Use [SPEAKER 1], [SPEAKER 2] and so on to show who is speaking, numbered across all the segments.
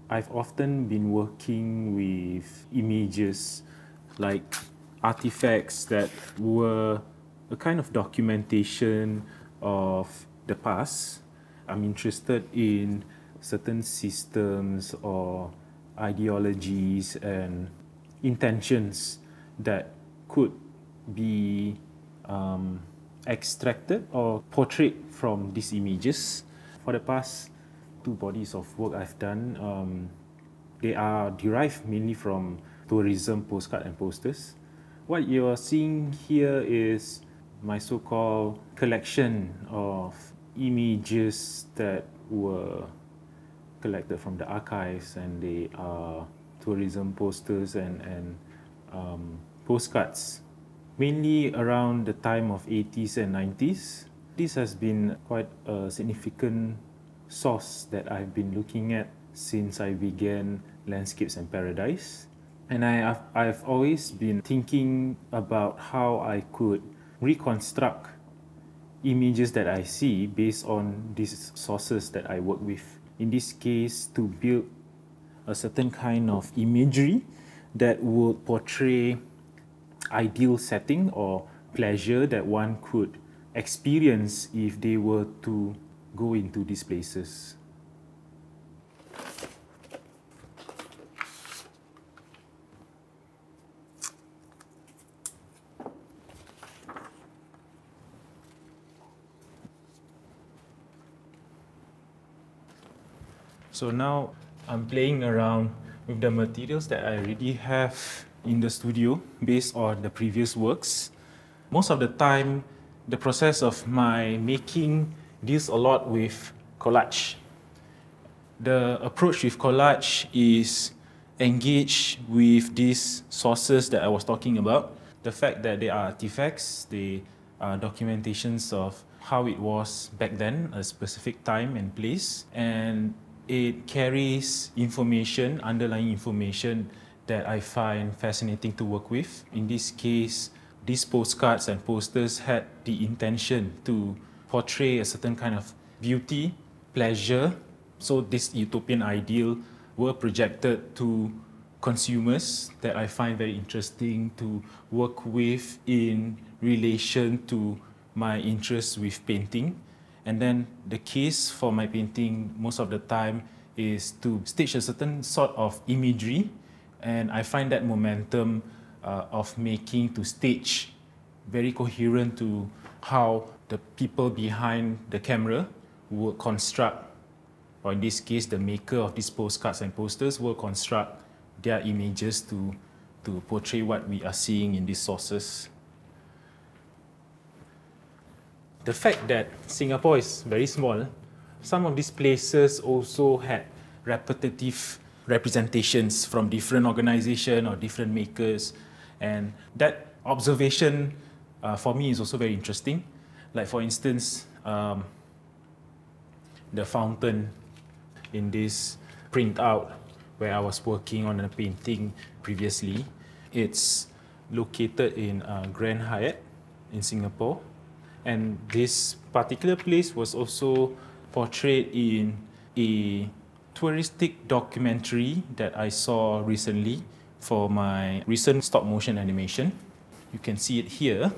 [SPEAKER 1] I've often been working with images like artifacts that were a kind of documentation of the past. I'm interested in certain systems or ideologies and intentions that could be extracted or portrayed from these images. For the past two bodies of work I've done, they are derived mainly from tourism postcard and posters. What you're seeing here is my so-called collection of images that were collected from the archives, and they are tourism posters and postcards, mainly around the time of 80s and 90s. This has been quite a significant source that I've been looking at since I began Landscapes and Paradise. And I've always been thinking about how I could reconstruct images that I see based on these sources that I work with. In this case, to build a certain kind of imagery that would portray ideal setting or pleasure that one could experience if they were to go into these places. So now I'm playing around with the materials that I already have in the studio based on the previous works. Most of the time, the process of my making deals a lot with collage. The approach with collage is engage with these sources that I was talking about. The fact that they are artifacts, they are documentations of how it was back then, a specific time and place, and it carries information, underlying information that I find fascinating to work with. In this case, these postcards and posters had the intention to portray a certain kind of beauty, pleasure. So this utopian ideal were projected to consumers that I find very interesting to work with in relation to my interest with painting. And then the case for my painting most of the time is to stage a certain sort of imagery, and I find that momentum of making to stage very coherent to how the people behind the camera will construct, or in this case the maker of these postcards and posters will construct their images to portray what we are seeing in these sources. The fact that Singapore is very small, some of these places also had repetitive representations from different organizations or different makers, and that observation for me is also very interesting. Like for instance, the fountain in this printout where I was working on a painting previously. It's located in Grand Hyatt in Singapore. And this particular place was also portrayed in a touristic documentary that I saw recently for my recent stop motion animation. You can see it here.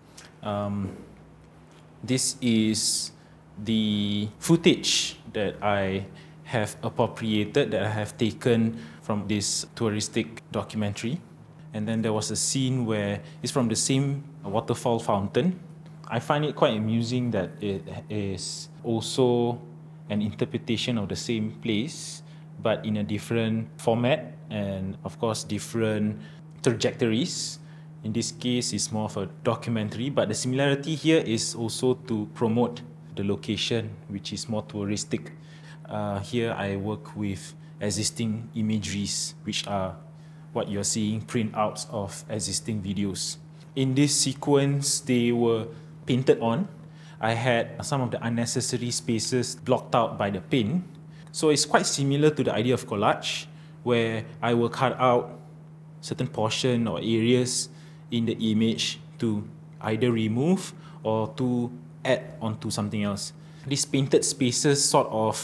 [SPEAKER 1] This is the footage that I have appropriated, that I have taken from this touristic documentary. And then there was a scene where it's from the same waterfall fountain. I find it quite amusing that it is also an interpretation of the same place, but in a different format and, of course, different trajectories. In this case, it's more of a documentary, but the similarity here is also to promote the location, which is more touristic. Here, I work with existing imageries, which are what you're seeing, printouts of existing videos. In this sequence, they were painted on. I had some of the unnecessary spaces blocked out by the paint. So it's quite similar to the idea of collage, where I will cut out certain portion or areas in the image to either remove or to add onto something else. These painted spaces sort of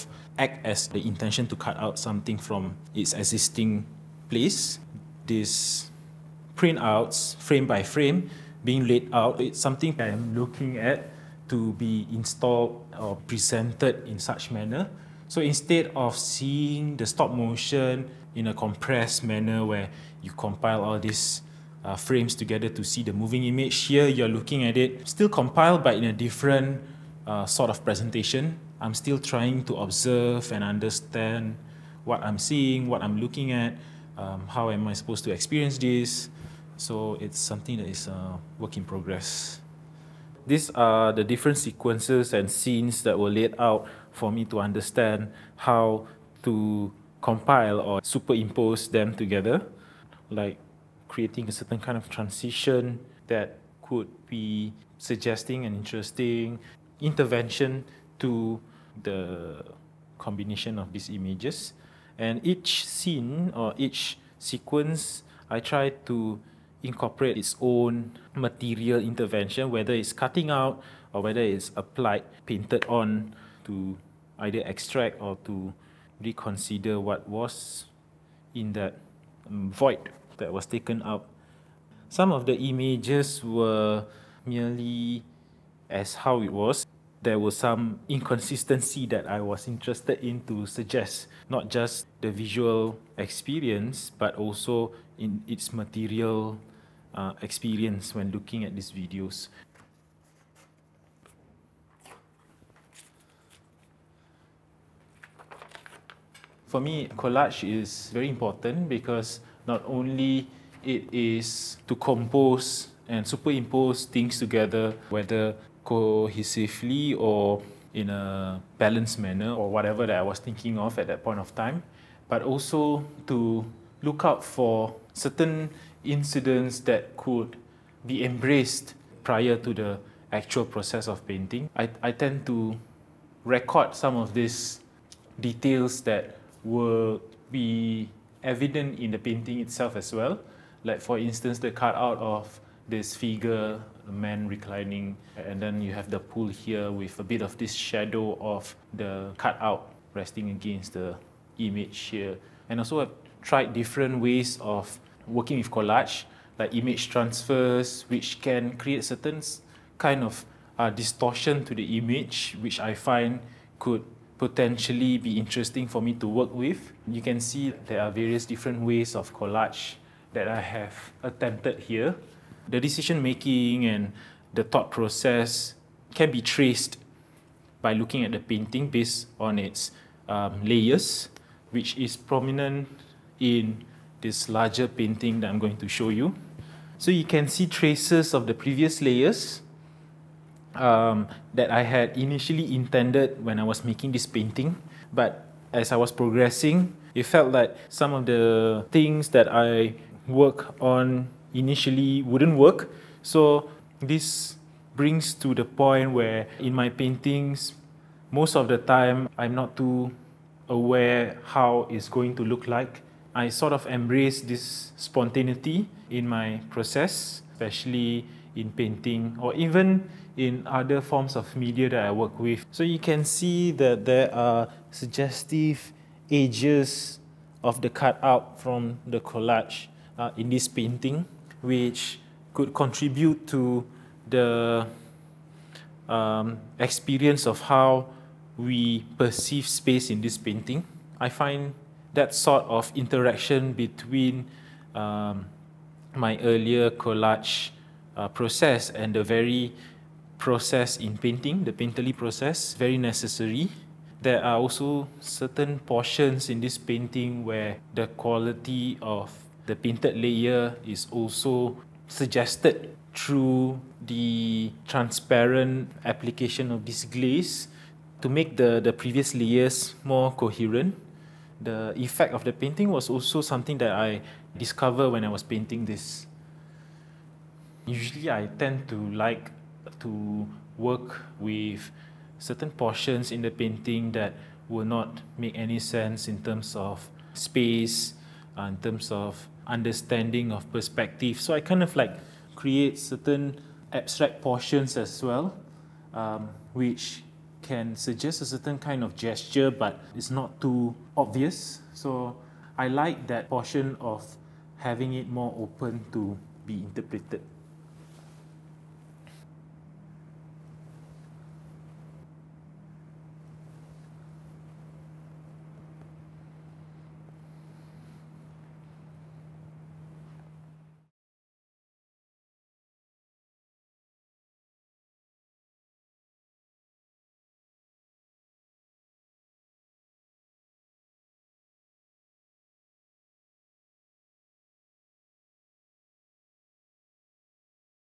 [SPEAKER 1] act as the intention to cut out something from its existing place. These printouts, frame by frame, being laid out, it's something I'm looking at to be installed or presented in such manner. So instead of seeing the stop motion in a compressed manner where you compile all these frames together to see the moving image, here you're looking at it still compiled but in a different sort of presentation. I'm still trying to observe and understand what I'm seeing, what I'm looking at, how am I supposed to experience this. So it's something that is a work in progress. These are the different sequences and scenes that were laid out for me to understand how to compile or superimpose them together, like creating a certain kind of transition that could be suggesting an interesting intervention to the combination of these images. And each scene or each sequence, I try to incorporate its own material intervention, whether it's cutting out or whether it's applied, painted on to either extract or to reconsider what was in that void that was taken out. Some of the images were merely as how it was. There was some inconsistency that I was interested in to suggest, not just the visual experience, but also in its material experience when looking at these videos. For me, collage is very important because not only it is to compose and superimpose things together, whether cohesively or in a balanced manner or whatever that I was thinking of at that point of time, but also to look out for certain incidents that could be embraced prior to the actual process of painting. I tend to record some of these details that will be evident in the painting itself as well. Like for instance, the cutout of this figure, a man reclining, and then you have the pool here with a bit of this shadow of the cutout resting against the image here. And also I've tried different ways of working with collage, like image transfers, which can create certain kind of distortion to the image, which I find could potentially be interesting for me to work with. You can see there are various different ways of collage that I have attempted here. The decision making and the thought process can be traced by looking at the painting based on its layers, which is prominent in this larger painting that I'm going to show you. So you can see traces of the previous layers that I had initially intended when I was making this painting, but as I was progressing, it felt like some of the things that I work on initially wouldn't work. So this brings to the point where in my paintings, most of the time I'm not too aware how it's going to look like. I sort of embrace this spontaneity in my process, especially in painting or even in other forms of media that I work with. So you can see that there are suggestive edges of the cutout from the collage in this painting, which could contribute to the experience of how we perceive space in this painting. I find that sort of interaction between my earlier collage process and the very process in painting, the painterly process, very necessary. There are also certain portions in this painting where the quality of the painted layer is also suggested through the transparent application of this glaze to make the previous layers more coherent. The effect of the painting was also something that I discovered when I was painting this. Usually I tend to like to work with certain portions in the painting that will not make any sense in terms of space, in terms of understanding of perspective. So I kind of like create certain abstract portions as well, which can suggest a certain kind of gesture, but it's not too obvious. So I like that portion of having it more open to be interpreted.